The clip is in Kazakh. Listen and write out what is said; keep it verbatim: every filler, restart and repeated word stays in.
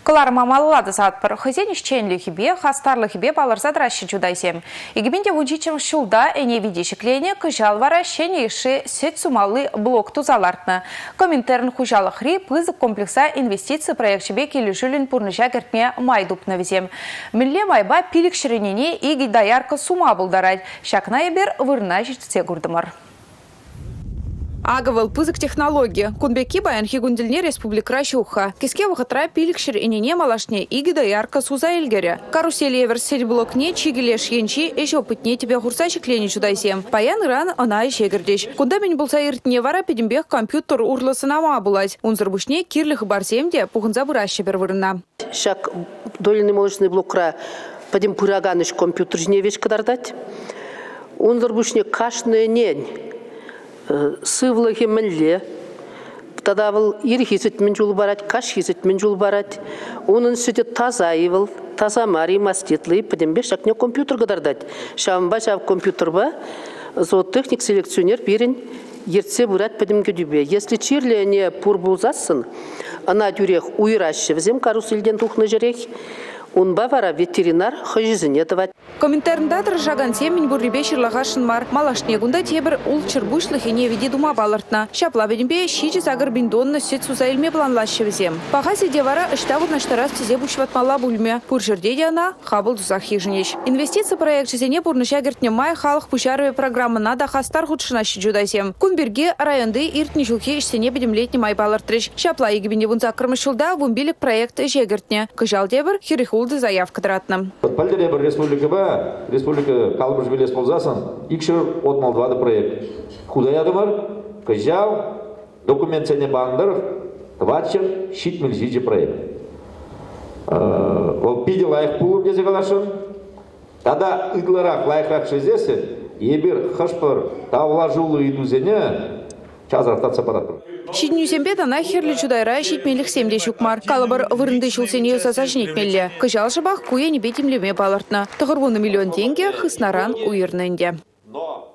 Кылар мамаллады сатпыр. Хызен ишченлі хибе, хастарлы хибе балырза дращы чудайсем. Игибенде вуджичем шулда эне видешеклене кыжал вара шене иши сет сумалы блок тузалартны. Коминтерн хужалы хри пызык комплекса инвестиции проект шибе келюшілін пурныша кертме майдуп навизем. Милле майба пилік ширенене иги даярка сума булдарать. Шакна ебер вырна житсе гурдымар. Агавал пызык технология. Кунбеки баян хигундельне республика Щуха. Киске вахатра пиликшир инине малашне иги даярка суза эльгере. Карусели эверс блокне чигилеш янчи еще опытне тебе хурсачик лени чудайсем. Паян ран она еще гердеш. Кунда бень булса иртне вара педимбех компьютер урласы нама булать. Унзарбушне кирлих барсемде пухынза бураща бервырна. Шак долиный молочный блокра падим пураганыш компьютер жне вещь кадардать. Унзарбушне кашные нень. Сывлығы мінле, тада бұл ир хизетмен жол барад, каш хизетмен жол барад, оның сөйте таза айвыл, таза мари мастетлы, падембе шакне компьютер гадардад. Шамба жав компьютер ба, зоотехник селекционер берін ертсе бұрат падемге дюбе. Если чирле пур бұлзасын, ана дюрех уйрашы, взем карусельден тухны жерех, он бавара ветеринар хожизіне давать. Комментарында тұржаған семен бұрребе шырлағашын мар. Малашне гунда тебір ұл чырбушлық ене веде дума балыртна. Шапла бедімбе шичі загыр биндонны сөт суза елме планлашы візем. Паға седе вара ұштавыд наштарас тезе бұшватмала бұлме. Пұр жерде ана қабыл дұзақ хижінеш. Инвестиция проект жезене бұрныша гертне май халық пұшарыве программына да хастар худшынашы жудайсем. Күнберге районды иртні жылке іштене бедімлетні май балыртрыш. Шапла егібінде бұнза кырмышылда вумбилік проект жегертне. Кыжал дебір хирихулды заявка дыратны. Республика Калбырж белес болзасын, икшір отмалдывады проект. Худаядымыр, кыжал, документсене бандыр, тватчыр, шит мельжиджи проект. Ол пиде лайық пулым дезе қалашын, тада ыдлырақ лайықрақ шезесі, ебір хышпыр тавла жулы идузене чазартатса паратыр. Шитнюсембе тана херли чудайра шитмелих семде шукмар. Калабар вырынды шулсене сасажнетмелле. Кыжал шыбақ куя небетимлеме балартна. Тұғырбуны миллион тенге хыснаран уйырнынде.